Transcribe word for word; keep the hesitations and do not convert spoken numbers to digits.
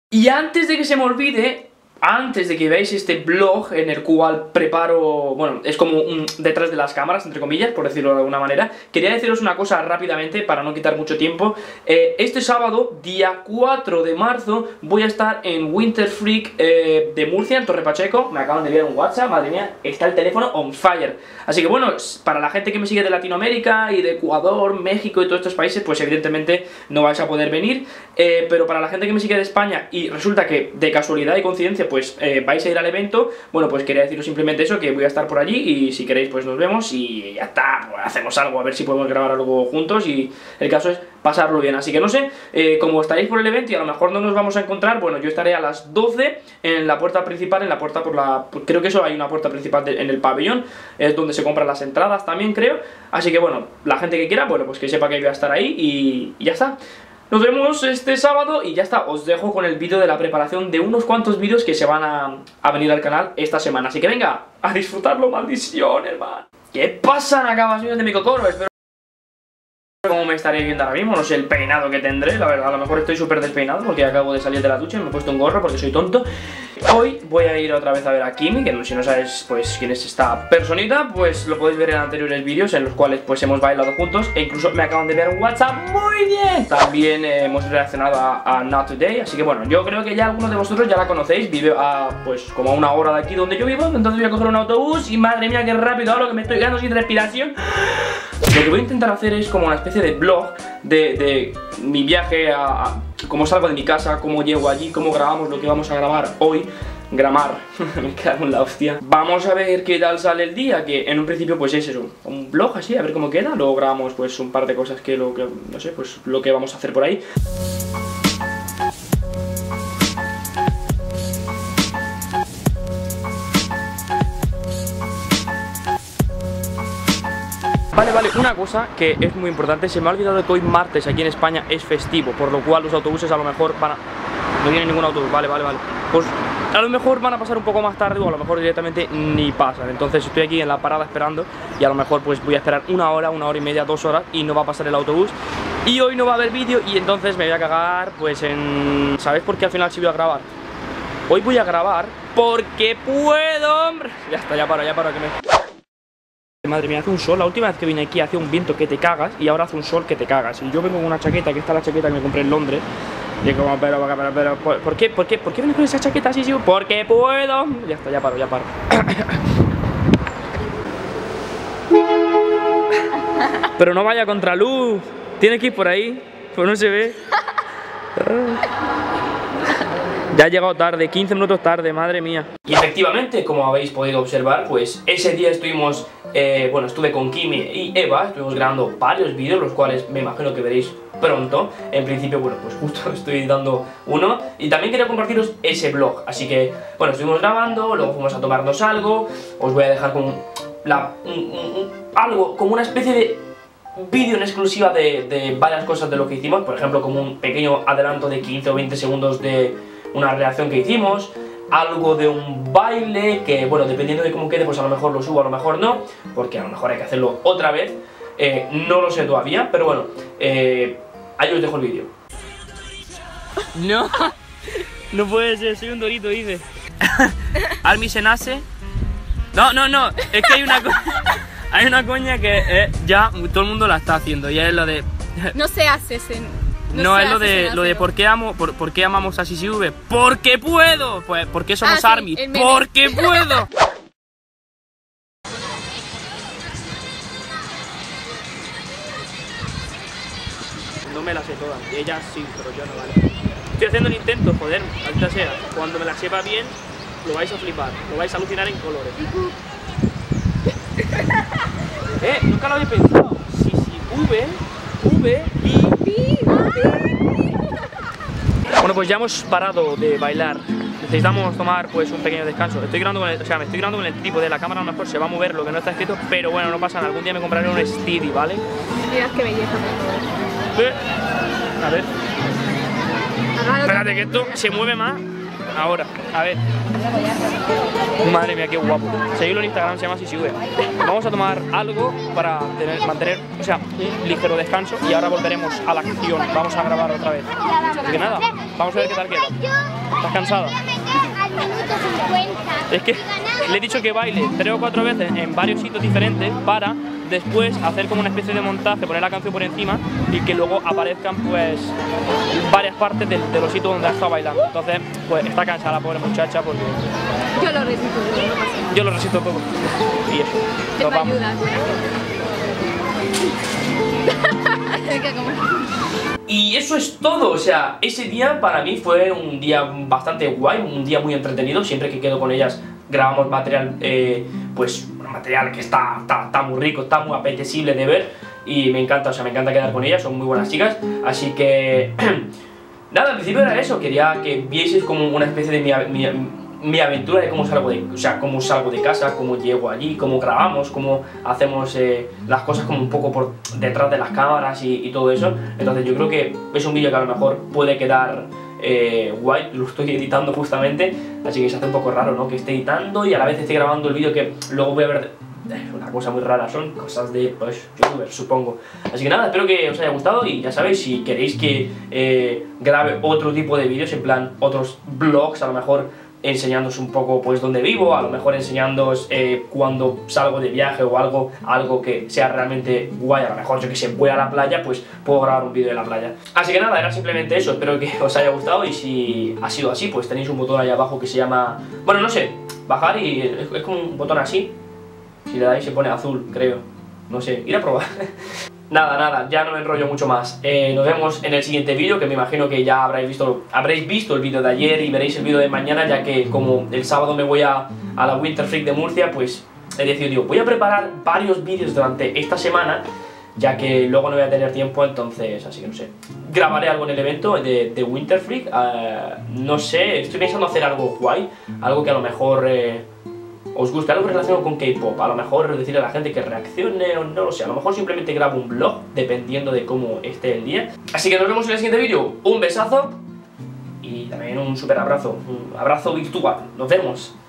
Y antes de que se me olvide, antes de que veáis este vlog en el cual preparo, bueno, es como un detrás de las cámaras, entre comillas, por decirlo de alguna manera, quería deciros una cosa rápidamente para no quitar mucho tiempo. eh, Este sábado, día cuatro de marzo, voy a estar en Winter Freak eh, de Murcia, en Torre Pacheco. Me acaban de enviar un WhatsApp, madre mía, está el teléfono on fire. Así que bueno, para la gente que me sigue de Latinoamérica y de Ecuador, México y todos estos países, pues evidentemente no vais a poder venir, eh, pero para la gente que me sigue de España y resulta que de casualidad y coincidencia pues eh, vais a ir al evento, bueno, pues quería deciros simplemente eso, que voy a estar por allí y si queréis pues nos vemos y ya está, pues hacemos algo, a ver si podemos grabar algo juntos y el caso es pasarlo bien. Así que no sé, eh, como estaréis por el evento y a lo mejor no nos vamos a encontrar, bueno, yo estaré a las doce en la puerta principal, en la puerta por la... creo que eso hay una puerta principal de, en el pabellón, es donde se compran las entradas también, creo. Así que bueno, la gente que quiera, bueno, pues que sepa que voy a estar ahí y, y ya está. Nos vemos este sábado y ya está, os dejo con el vídeo de la preparación de unos cuantos vídeos que se van a, a venir al canal esta semana. Así que venga, a disfrutarlo, maldición, hermano. ¿Qué pasa, nakamas míos de mi cocoro? Espero cómo me estaréis viendo ahora mismo, no sé el peinado que tendré, la verdad, a lo mejor estoy súper despeinado porque acabo de salir de la ducha y me he puesto un gorro porque soy tonto. Hoy voy a ir otra vez a ver a Kimi, que si no sabes pues quién es esta personita, pues lo podéis ver en anteriores vídeos en los cuales pues hemos bailado juntos e incluso me acaban de enviar un WhatsApp muy bien. También eh, hemos reaccionado a, a Not Today, así que bueno, yo creo que ya algunos de vosotros ya la conocéis, vive a pues como a una hora de aquí donde yo vivo, entonces voy a coger un autobús y madre mía qué rápido ahora que me estoy quedando sin respiración. Lo que voy a intentar hacer es como una especie de vlog de, de mi viaje, a, a cómo salgo de mi casa, cómo llego allí, cómo grabamos lo que vamos a grabar hoy. Gramar, me cago en la hostia. Vamos a ver qué tal sale el día, que en un principio pues es eso, un vlog así, a ver cómo queda. Luego grabamos pues un par de cosas que lo que, no sé, pues lo que vamos a hacer por ahí. Vale, vale, una cosa que es muy importante, se me ha olvidado que hoy martes aquí en España es festivo, por lo cual los autobuses a lo mejor van a... no viene ningún autobús, vale, vale, vale. Pues a lo mejor van a pasar un poco más tarde o a lo mejor directamente ni pasan. Entonces estoy aquí en la parada esperando y a lo mejor pues voy a esperar una hora, una hora y media, dos horas y no va a pasar el autobús. Y hoy no va a haber vídeo y entonces me voy a cagar pues en... ¿Sabéis por qué al final sí voy a grabar? Hoy voy a grabar porque puedo, hombre. Ya está, ya paro, ya paro que me... Madre mía, hace un sol, la última vez que vine aquí hacía un viento que te cagas y ahora hace un sol que te cagas. Y yo vengo con una chaqueta, que esta es la chaqueta que me compré en Londres. Y como, pero, pero, pero, ¿por, ¿por qué? ¿Por qué? ¿Por qué vienes con esa chaqueta así? Sí, porque puedo. Ya está, ya paro, ya paro. Pero no vaya contra luz. Tiene que ir por ahí, pues no se ve. Ya ha llegado tarde, quince minutos tarde, madre mía. Y efectivamente, como habéis podido observar, pues ese día estuvimos, eh, bueno, estuve con Kimi y Eva, estuvimos grabando varios vídeos, los cuales me imagino que veréis pronto. En principio, bueno, pues justo estoy dando uno. Y también quería compartiros ese vlog, así que, bueno, estuvimos grabando, luego fuimos a tomarnos algo. Os voy a dejar con la, un, un, un, algo, como una especie de vídeo en exclusiva de, de varias cosas de lo que hicimos. Por ejemplo, como un pequeño adelanto de quince o veinte segundos de una reacción que hicimos, algo de un baile que, bueno, dependiendo de cómo quede, pues a lo mejor lo subo, a lo mejor no, porque a lo mejor hay que hacerlo otra vez, eh, no lo sé todavía, pero bueno, eh, ahí os dejo el vídeo. No, no puede ser, soy un dorito, dice. Armi se nace. No, no, no, es que hay una co hay una coña que eh, ya todo el mundo la está haciendo, y es lo de... No se hace ese... No, no es lo de, lo de por qué amo, por, por qué amamos a Sisi V. ¡Porque puedo! Pues, ¿por qué somos ah, Army? Sí, ¡porque puedo! No me la sé toda. Ella sí, pero yo no, vale. Estoy haciendo el intento, joder, maldita sea. Cuando me la sepa bien, lo vais a flipar. Lo vais a alucinar en colores. Eh, nunca lo había pensado. Sisi V, V y... Bueno, pues ya hemos parado de bailar. Necesitamos tomar pues un pequeño descanso. Estoy grabando con el, o sea, me estoy grabando con el tipo de la cámara, a lo mejor se va a mover lo que no está escrito, pero bueno, no pasa nada. Algún día me compraré un Steady, ¿vale? Mirad qué belleza. Eh, a ver. Espérate que esto se mueve más. ahora, a ver. Madre mía, qué guapo. Seguidlo en Instagram, se llama así, sube. Vamos a tomar algo para tener, mantener, o sea, un ligero descanso y ahora volveremos a la acción. Vamos a grabar otra vez. Así que nada, vamos a ver qué tal queda. ¿Estás cansada? Es que le he dicho que baile tres o cuatro veces en varios sitios diferentes para después hacer como una especie de montaje, poner la canción por encima y que luego aparezcan pues varias partes de, de los sitios donde ha estado bailando. Entonces, pues está cansada la pobre muchacha porque... Yo lo resisto todo, no pasa nada. Yo lo resisto todo. Y eso. Te Nos me vamos. ayudas. Es que como... Y eso es todo, o sea, ese día para mí fue un día bastante guay, un día muy entretenido. Siempre que quedo con ellas grabamos material, eh, pues material que está, está, está muy rico, está muy apetecible de ver. Y me encanta, o sea, me encanta quedar con ellas, son muy buenas chicas. Así que, nada, al principio era eso, quería que vieseis como una especie de mi, mi, mi aventura de cómo salgo de, o sea, cómo salgo de casa, cómo llego allí, cómo grabamos, cómo hacemos eh, las cosas como un poco por detrás de las cámaras y, y todo eso. Entonces yo creo que es un vídeo que a lo mejor puede quedar eh, guay, lo estoy editando justamente, así que se hace un poco raro, ¿no? Que esté editando y a la vez esté grabando el vídeo que luego voy a ver. Es una cosa muy rara, son cosas de, pues, youtubers, supongo. Así que nada, espero que os haya gustado y ya sabéis, si queréis que eh, grabe otro tipo de vídeos, en plan otros vlogs, a lo mejor enseñándoos un poco pues dónde vivo, a lo mejor enseñándoos eh, cuando salgo de viaje o algo, algo que sea realmente guay, a lo mejor yo que sé, voy a la playa, pues puedo grabar un vídeo de la playa. Así que nada, era simplemente eso, espero que os haya gustado y si ha sido así, pues tenéis un botón ahí abajo que se llama, bueno, no sé, bajar y es, es como un botón así, si le dais se pone azul, creo, no sé, ir a probar. Nada, nada, ya no me enrollo mucho más. Eh, nos vemos en el siguiente vídeo, que me imagino que ya habréis visto, habréis visto el vídeo de ayer y veréis el vídeo de mañana, ya que como el sábado me voy a, a la Winter Freak de Murcia, pues he decidido, digo, voy a preparar varios vídeos durante esta semana, ya que luego no voy a tener tiempo, entonces, así que no sé. Grabaré algo en el evento de, de Winter Freak, uh, no sé, estoy pensando hacer algo guay, algo que a lo mejor... Eh, os gusta algo relacionado con K-pop, a lo mejor decirle a la gente que reaccione o no lo sé, a lo mejor simplemente grabo un vlog dependiendo de cómo esté el día. Así que nos vemos en el siguiente vídeo, un besazo y también un super abrazo, un abrazo virtual, nos vemos.